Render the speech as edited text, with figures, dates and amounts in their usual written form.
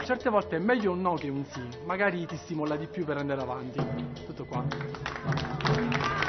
certe volte è meglio un no che un sì, magari ti stimola di più per andare avanti. Tutto qua.